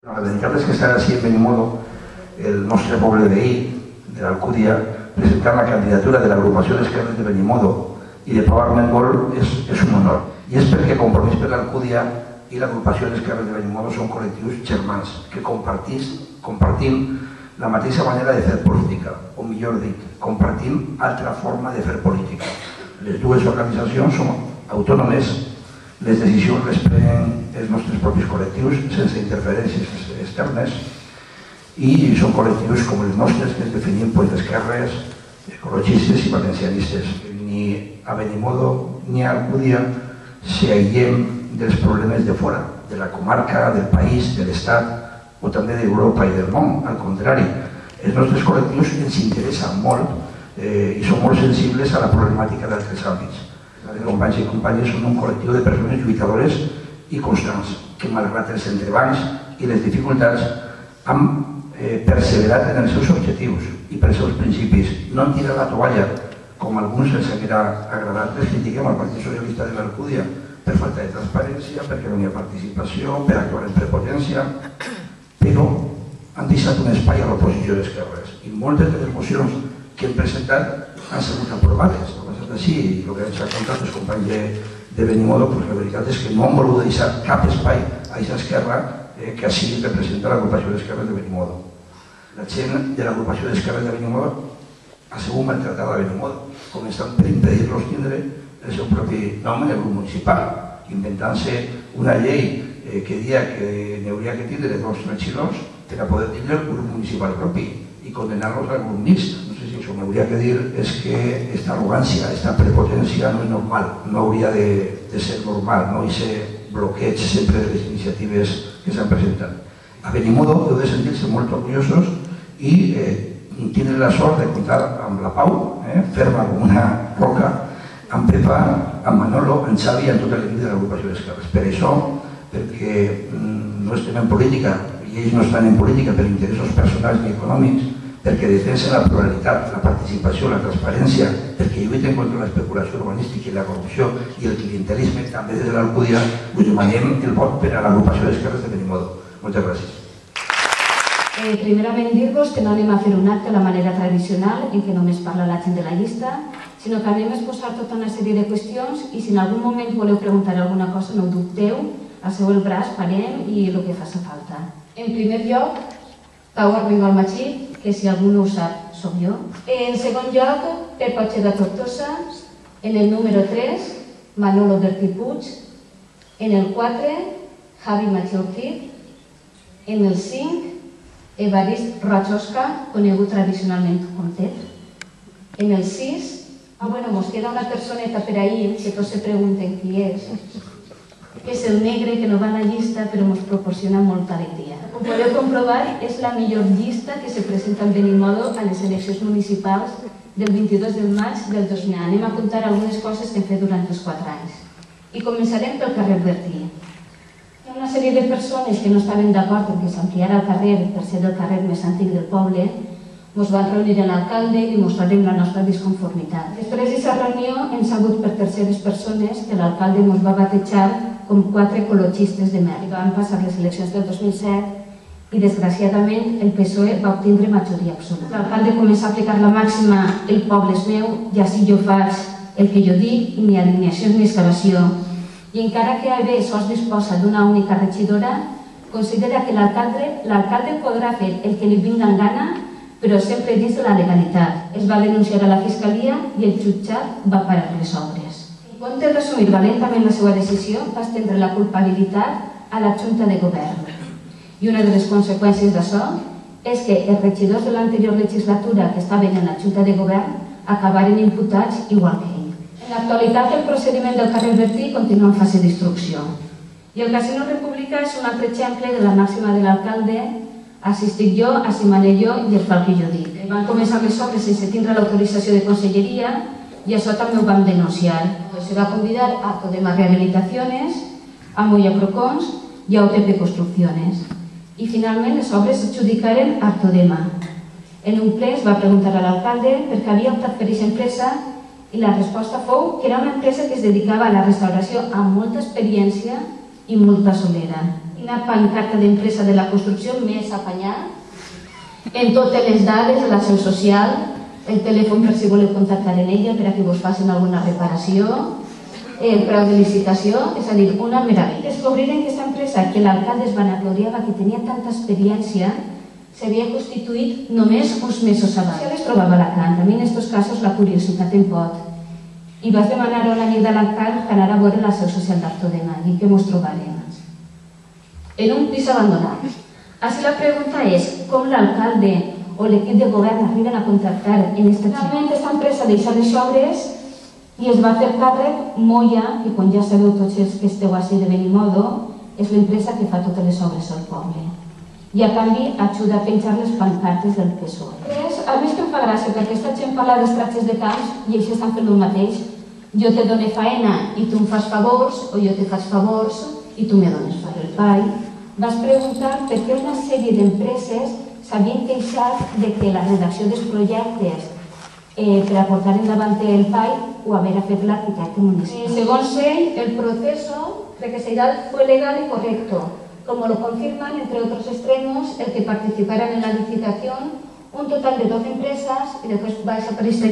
La veritat és que estarà així en Benimodo, el nostre poble veí de l'Alcúdia, presentant la candidatura de l'agrupació d'esquerres de Benimodo i de Pau Armengol és un honor. I és perquè Compromís per l'Alcúdia i l'agrupació d'esquerres de Benimodo són col·lectius germans que compartim la mateixa manera de fer política, o millor dit, compartim altra forma de fer política. Les dues organitzacions són autònomes, les decisions les prenen els nostres propis col·lectius sense interferències externes i són col·lectius com els nostres que es definim d'esquerres, ecologistes i valencianistes. Ni a Benimodo ni a Alcúdia s'aïllem dels problemes de fora, de la comarca, del país, de l'Estat o també d'Europa i del món. Al contrari, els nostres col·lectius ens interessen molt i són molt sensibles a la problemàtica d'altres àmbits. Els companys i companyes són un col·lectiu de persones lluitadores i constants que, malgrat els entrebancs i les dificultats, han perseverat en els seus objectius i pels seus principis. No han tirat la tovalla, com alguns els haguera agradat. Les critiquem al Partit Socialista de l'Alcúdia per falta de transparència, perquè no hi ha participació, per actuar en prepotència, però han deixat un espai a l'oposició d'esquerres i moltes de les mocions que hem presentat han sigut aprovades. Sí, el que ens ha contat els companys de Benimodo, la veritat és que no han volgut deixar cap espai a aquesta esquerra que així representa l'agrupació d'esquerres de Benimodo. La gent de l'agrupació d'esquerres de Benimodo ha sigut maltratada a Benimodo, començant per impedir-los tindre el seu propi nom en el grup municipal, inventant-se una llei que dia que n'hauria que tindre 2 regidors per a poder tindre el grup municipal propi i condenar-los al grup mixt. No sé si això m'hauria que dir és que aquesta arrogància, aquesta prepotència no és normal, no hauria de ser normal, no? I ser bloqueig sempre de les iniciatives que s'han presentat. A Benimodo heu de sentir-se molt orgullosos i tindre la sort de comptar amb la Pau, ferma com una roca, amb Pepa, amb Manolo, amb Xavi i amb tota l'equip de l'agrupació d'esquerres. Per això, perquè no estem en política i ells no estan en política per interessos personals ni econòmics, perquè defensen la pluralitat, la participació, la transparència, perquè lluiten contra l'especulació urbanística i la corrupció i el clientelisme, també des de l'Alcúdia, us demanem el vot per a l'agrupació d'esquerres de Benimodo. Moltes gràcies. Primerament dir-vos que no anem a fer un acte de la manera tradicional en què només parla la gent de la llista, sinó que anem a exposar tota una sèrie de qüestions i si en algun moment voleu preguntar alguna cosa no ho dubteu, alceu el braç, parem i el que faci falta. En primer lloc, Pau Armengol Machí, que si algú no ho sap, soc jo. En segon lloc, Pep Ocheda Tortosa. En el número 3, Manolo Bertí Puig. En el 4, Javi Machí Ortiz. En el 5, Evarist Roig Osca, conegut tradicionalment com Tet. En el 6, mos queda una personeta per ahir que tots se pregunten qui és. És el negre que no va a la llista però ens proporciona molta alegria. Com podeu comprovar, és la millor llista que se presenta en Benimodo a les eleccions municipals del 22 de maig del 2000. Anem a contar algunes coses que hem fet durant els 4 anys. I començarem pel carrer Bertí. Hi ha una sèrie de persones que no estaven d'acord en que s'ampliara el carrer per ser el carrer més antic del poble. Ens van reunir amb l'alcalde i mostrarem la nostra disconformitat. Després d'aquesta reunió hem sabut per terceres persones que l'alcalde ens va batejar com 4 ecologistes de merda. Van passar les eleccions del 2007 i desgraciadament el PSOE va obtindre majoria absoluta. L'alcalde comença a aplicar la màxima "el poble és meu" i així jo faig el que jo dic, ni alineació ni excavació. I encara que AEB sols disposa d'una única regidora, considera que l'alcalde podrà fer el que li vinga en gana però sempre dins de la legalitat. Es va denunciar a la Fiscalia i el jutjat va parar les obres. En comptes de resumir valentament la seva decisió, va estendre la culpabilitat a la Junta de Govern. I una de les conseqüències d'això és que els regidors de l'anterior legislatura que estaven en la Junta de Govern acabaren imputats igual que ell. En l'actualitat, el procediment del carrer Bertí continua en fase d'instrucció. I el Casino República és un altre exemple de la màxima de l'alcalde: assistic jo, així mané jo i es fa el que jo dic. Van començar les obres sense tindre l'autorització de conselleria i això també ho vam denunciar. Se va convidar a Todema Rehabilitaciones, a Moya Procons i a OTP Construcciones. I finalment les obres s'adjudicaren a Todema. En un ple es va preguntar a l'alcalde per què havia optat per aquesta empresa i la resposta fou que era una empresa que es dedicava a la restauració amb molta experiència i molta solera. I Quina pancarta d'empresa de la construcció més apanyar? En totes les dades de la seu social, el telèfon per si voleu contactar en ella per a que vos facin alguna reparació, el preu de licitació, és a dir, una meravella. Descobriren que aquesta empresa, que l'alcalde es vanagloriava que tenia tanta experiència, s'havia constituït només uns mesos abans. Ja les trobava a Alacant. A mi en aquests casos la curiositat em pot. I vaig demanar a un amic d'Alacant que anara a veure la seu social d'Artodena i que mos trobarem. En un pis abandonat. Així la pregunta és com l'alcalde o l'equip de govern arriben a contactar en aquesta Realment aquesta empresa deixa les obres i es va fer càrrec Moya, que com ja sabeu tots els que esteu així de Benimodo, és l'empresa que fa totes les obres al poble. I a canvi ajuda a penjar les pancartes del PSOE. A mi és que em fa gràcia, perquè aquesta gent parla dels tractes de camps i ells estan fent el mateix. Jo te dono faena i tu em fas favors, o jo te faig favors i tu me dones per el PAI. Vas preguntar per què una sèrie d'empreses s'havien queixat de que la redacció dels projectes per a portar endavant el PAI ho haver fet l'arquitecte municipal. Segons ell, el proceso requisitoral fue legal y correcto, como lo confirman, entre otros extremos, el que participaran en la licitación un total de 12 empresas, y después va a desaparecer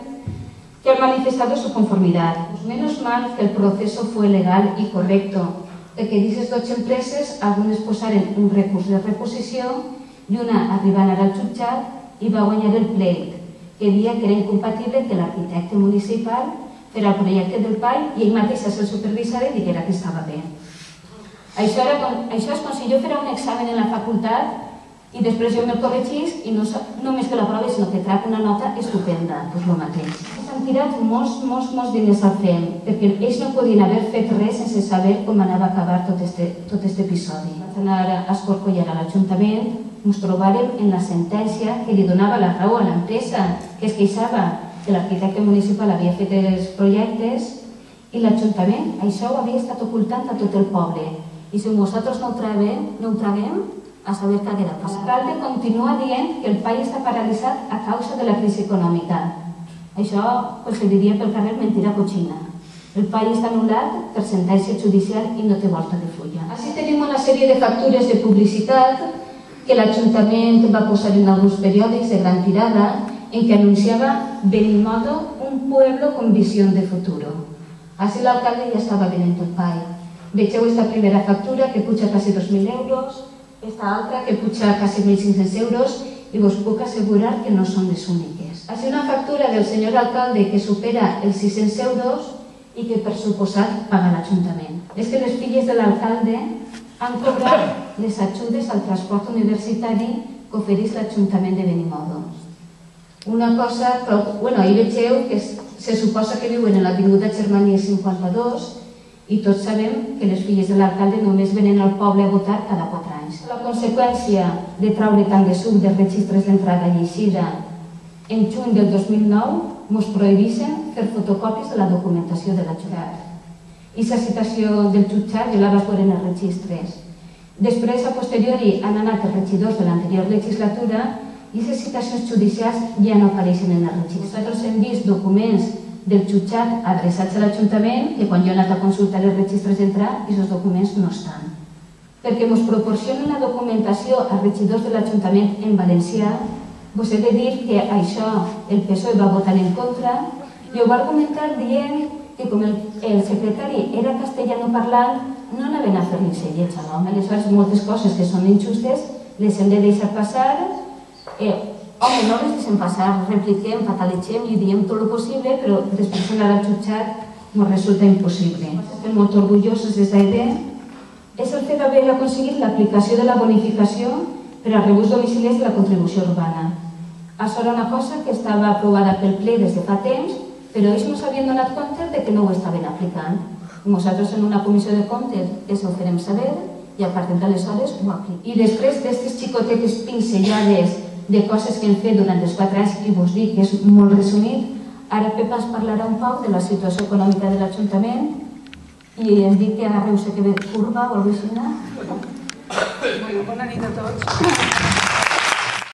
que han manifestado su conformidad. Pues menos mal que el proceso fue legal y correcto, de que dices 12 empreses, algunes posaren un recurs de reposició i una arribant al jutjat i va guanyar el pleit, que deia que era incompatible que l'arquitecte municipal fera el projecte del PAI i ell mateix se'l supervisara i diguera que estava bé. Això és com si jo fera un examen en la facultat i després jo me'l corregís i no només que l'aprovi, sinó que trec una nota estupenda, doncs el mateix. S'han tirat molts diners al FEM, perquè ells no podien haver fet res sense saber com anava a acabar tot aquest episodi. Vaig anar a escorcollar a l'Ajuntament, ens trobàrem en la sentència que li donava la raó a l'empresa, que es queixava que l'arquitecte municipal havia fet els projectes i l'Ajuntament això ho havia estat ocultant a tot el poble. I si nosaltres no ho traguem, a saber què haguera passat. L'alcalde continua dient que el PAI està paralitzat a causa de la crisi econòmica. Això se diria pel carrer mentira cochina. El PAI està anul·lat per sentència judicial i no té volta de fulla. Així tenim una sèrie de factures de publicitat que l'Ajuntament va posar en alguns periòdics de gran tirada en què anunciava Benimodo, un pueblo con visión de futuro. Així l'alcalde ja estava venent el PAI. Vegeu aquesta primera factura que puja quasi 2.000 euros, esta altra que puja quasi 1.500 euros i vos puc assegurar que no són les úniques. Així una factura del senyor alcalde que supera els 600 euros i que per suposat paga l'Ajuntament. És que les filles de l'alcalde han cobrat les ajudes al transport universitari que ofereix l'Ajuntament de Benimodo. Una cosa, ahí vegeu que se suposa que viuen en l'avinguda Germania 52 i tots sabem que les filles de l'alcalde només venen al poble a votar cada 4 anys. La conseqüència de traure tant de suc dels registres d'entrada i eixida en juny del 2009 ens prohibeixen fer fotocòpies de la documentació de l'Ajuntament. I la citació del jutjat ja la vas veure en els registres. Després, a posteriori, han anat els regidors de l'anterior legislatura i les citacions judicials ja no apareixen en els registres. Nosaltres hem vist documents del jutjat adreçats a l'Ajuntament que quan jo he anat a consultar els registres d'entrada, aquests documents no estan. Perquè ens proporcionen la documentació als regidors de l'Ajuntament en valencià, vos he de dir que això el PSOE va votar en contra i ho va argumentar dient que com el secretari era castellano parlant, no anaven a fer-li lleig a l'home. Aleshores, moltes coses que són injustes les hem de deixar passar. Home, no les deixem passar, repliquem, fatalitzem i diem tot el possible, però després d'anar al jutjat ens resulta impossible. Estem molt orgullosos des d'AED. És el fet d'haver aconseguit l'aplicació de la bonificació per a rebuts domiciliaris de la contribució urbana. Això era una cosa que estava aprovada pel ple des de fa temps, però ells no s'havien donat compte que no ho estaven aplicant. Nosaltres en una comissió de comptes els ho farem saber i a partir d'aleshores ho apliquem. I després d'aquestes xicotetes pincellades de coses que hem fet durant els 4 anys i vos dic que és molt resumit, ara Pepa ens parlarà un poc de la situació econòmica de l'Ajuntament i ens dic que agarreu-se que ve curva o alguna cosa així. Bona nit a tots.